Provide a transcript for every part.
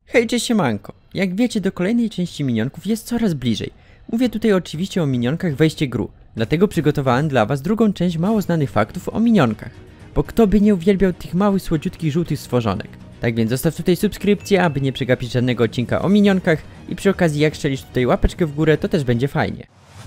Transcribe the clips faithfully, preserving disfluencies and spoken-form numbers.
Hej, cześć siemanko! Jak wiecie, do kolejnej części minionków jest coraz bliżej. Mówię tutaj oczywiście o minionkach wejście gru, dlatego przygotowałem dla was drugą część mało znanych faktów o minionkach. Bo kto by nie uwielbiał tych małych, słodziutkich, żółtych stworzonek? Tak więc zostaw tutaj subskrypcję, aby nie przegapić żadnego odcinka o minionkach i przy okazji jak strzelisz tutaj łapeczkę w górę, to też będzie fajnie.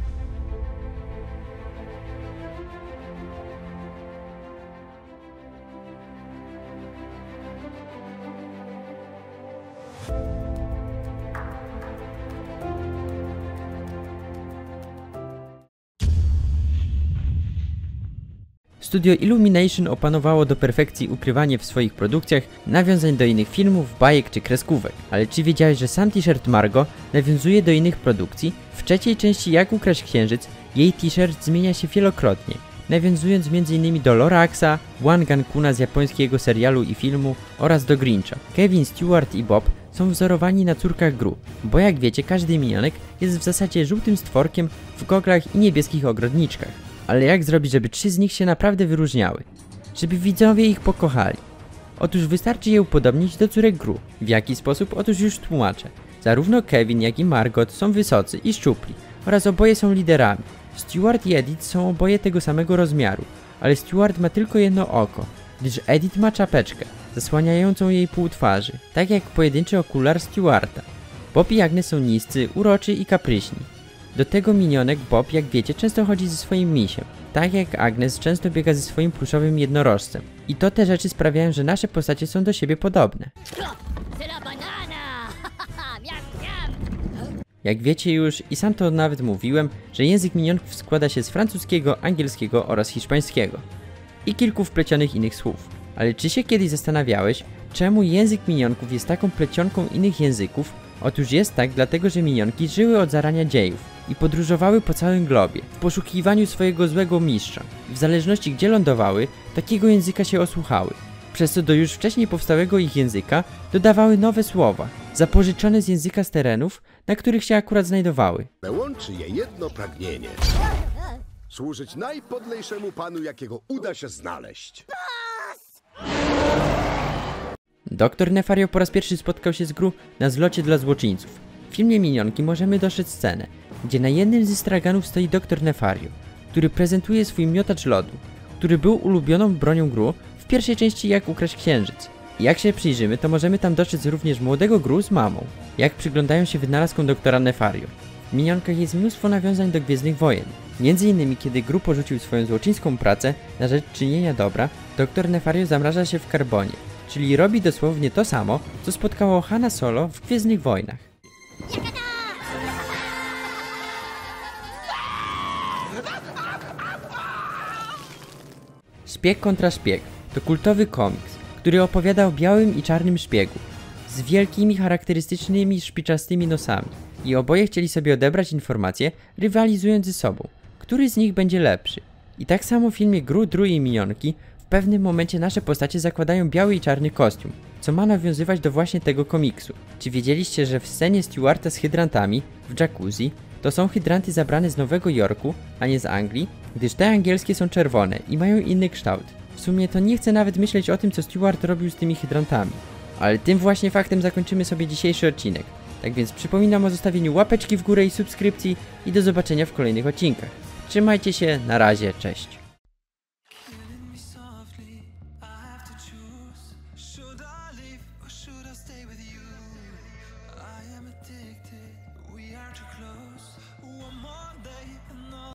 Studio Illumination opanowało do perfekcji ukrywanie w swoich produkcjach nawiązań do innych filmów, bajek czy kreskówek. Ale czy wiedziałeś, że sam t-shirt Margo nawiązuje do innych produkcji? W trzeciej części Jak ukraść księżyc jej t-shirt zmienia się wielokrotnie, nawiązując między innymi do Loraxa, One Gun Kuna z japońskiego serialu i filmu oraz do Grincha. Kevin, Stewart i Bob są wzorowani na córkach Gru, bo jak wiecie, każdy minionek jest w zasadzie żółtym stworkiem w goglach i niebieskich ogrodniczkach. Ale jak zrobić, żeby trzy z nich się naprawdę wyróżniały? Żeby widzowie ich pokochali? Otóż wystarczy je upodobnić do córek Gru. W jaki sposób? Otóż już tłumaczę. Zarówno Kevin, jak i Margot są wysocy i szczupli oraz oboje są liderami. Stewart i Edith są oboje tego samego rozmiaru, ale Stewart ma tylko jedno oko, gdyż Edith ma czapeczkę zasłaniającą jej pół twarzy, tak jak pojedynczy okular Stewarta. Bob i Agnes są niscy, uroczy i kapryśni. Do tego minionek Bob, jak wiecie, często chodzi ze swoim misiem, tak jak Agnes często biega ze swoim pluszowym jednorożcem. I to te rzeczy sprawiają, że nasze postacie są do siebie podobne. Jak wiecie już, i sam to nawet mówiłem, że język minionków składa się z francuskiego, angielskiego oraz hiszpańskiego. I kilku wplecionych innych słów. Ale czy się kiedyś zastanawiałeś, czemu język minionków jest taką plecionką innych języków? Otóż jest tak dlatego, że minionki żyły od zarania dziejów i podróżowały po całym globie w poszukiwaniu swojego złego mistrza. W zależności gdzie lądowały, takiego języka się osłuchały, przez co do już wcześniej powstałego ich języka dodawały nowe słowa, zapożyczone z języka z terenów, na których się akurat znajdowały. Łączy je jedno pragnienie. Służyć najpodlejszemu panu, jakiego uda się znaleźć. Doktor Nefario po raz pierwszy spotkał się z Gru na zlocie dla złoczyńców. W filmie Minionki możemy dostrzec scenę, gdzie na jednym ze straganów stoi doktor Nefario, który prezentuje swój miotacz lodu, który był ulubioną bronią Gru w pierwszej części Jak ukraść księżyc. I jak się przyjrzymy, to możemy tam dostrzec również młodego Gru z mamą, jak przyglądają się wynalazkom doktora Nefario. W Minionkach jest mnóstwo nawiązań do Gwiezdnych Wojen. Między innymi kiedy Gru porzucił swoją złoczyńską pracę na rzecz czynienia dobra, doktor Nefario zamraża się w karbonie, czyli robi dosłownie to samo, co spotkało Hanna Solo w Gwiezdnych Wojnach. Szpieg kontra szpieg to kultowy komiks, który opowiada o białym i czarnym szpiegu z wielkimi, charakterystycznymi, szpiczastymi nosami i oboje chcieli sobie odebrać informacje, rywalizując ze sobą, który z nich będzie lepszy. I tak samo w filmie Gru, Dru i Minionki w pewnym momencie nasze postacie zakładają biały i czarny kostium, co ma nawiązywać do właśnie tego komiksu. Czy wiedzieliście, że w scenie Stewarta z hydrantami w jacuzzi to są hydranty zabrane z Nowego Jorku, a nie z Anglii, gdyż te angielskie są czerwone i mają inny kształt. W sumie to nie chcę nawet myśleć o tym, co Stewart robił z tymi hydrantami. Ale tym właśnie faktem zakończymy sobie dzisiejszy odcinek. Tak więc przypominam o zostawieniu łapeczki w górę i subskrypcji i do zobaczenia w kolejnych odcinkach. Trzymajcie się, na razie, cześć. Should I stay with you? I am addicted, we are too close.